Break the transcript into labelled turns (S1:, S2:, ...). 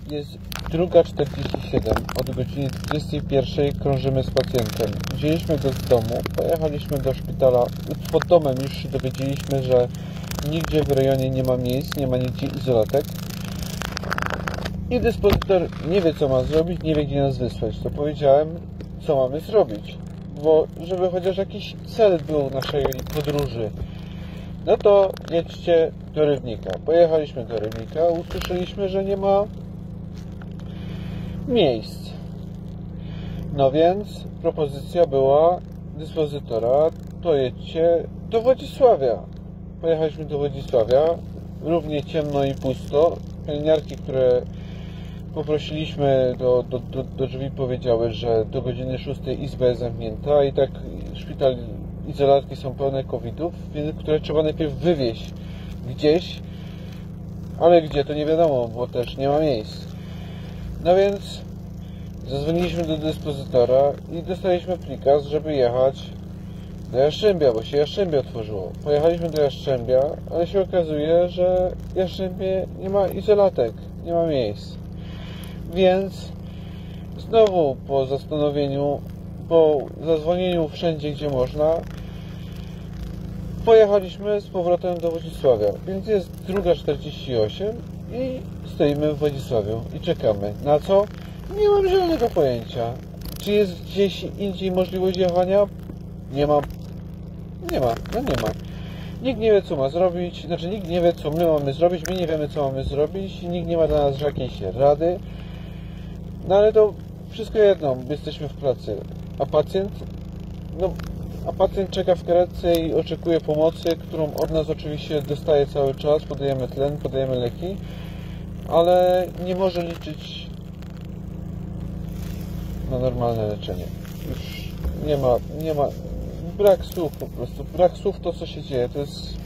S1: Jest 2:47, od godziny 21 krążymy z pacjentem. Wzięliśmy go z domu, pojechaliśmy do szpitala. Pod domem już się dowiedzieliśmy, że nigdzie w rejonie nie ma miejsc, nie ma nigdzie izolatek. I dyspozytor nie wie, co ma zrobić, nie wie, gdzie nas wysłać. To powiedziałem, co mamy zrobić, bo żeby chociaż jakiś cel był naszej podróży, no to jedźcie do Rybnika. Pojechaliśmy do Rybnika, usłyszeliśmy, że nie ma miejsc. No więc propozycja była dyspozytora, to jedźcie do Wodzisławia. Pojechaliśmy do Wodzisławia, równie ciemno i pusto. Pielęgniarki, które poprosiliśmy do drzwi, powiedziały, że do godziny 6 izba jest zamknięta i tak szpital, izolatki są pełne covidów, które trzeba najpierw wywieźć gdzieś, ale gdzie to nie wiadomo, bo też nie ma miejsc. No więc zadzwoniliśmy do dyspozytora i dostaliśmy prikaz, żeby jechać do Jastrzębia, bo się Jastrzębie otworzyło. Pojechaliśmy do Jastrzębia, ale się okazuje, że w Jastrzębie nie ma izolatek, nie ma miejsc. Więc znowu po zastanowieniu, po zadzwonieniu wszędzie, gdzie można, pojechaliśmy z powrotem do Wodzisławia. Więc jest 2:48 i stoimy w Wodzisławiu i czekamy. Na co? Nie mam żadnego pojęcia. Czy jest gdzieś indziej możliwość jechania? Nie ma. No nie ma. Nikt nie wie, co ma zrobić. Znaczy nikt nie wie, co my mamy zrobić. My nie wiemy, co mamy zrobić. Nikt nie ma dla nas jakiejś rady. No ale to wszystko jedno. Jesteśmy w pracy. A pacjent? No, a pacjent czeka w karetce i oczekuje pomocy, którą od nas oczywiście dostaje cały czas. Podajemy tlen, podajemy leki, ale nie może liczyć na normalne leczenie. Już nie ma brak słów po prostu. Brak słów to, co się dzieje. To jest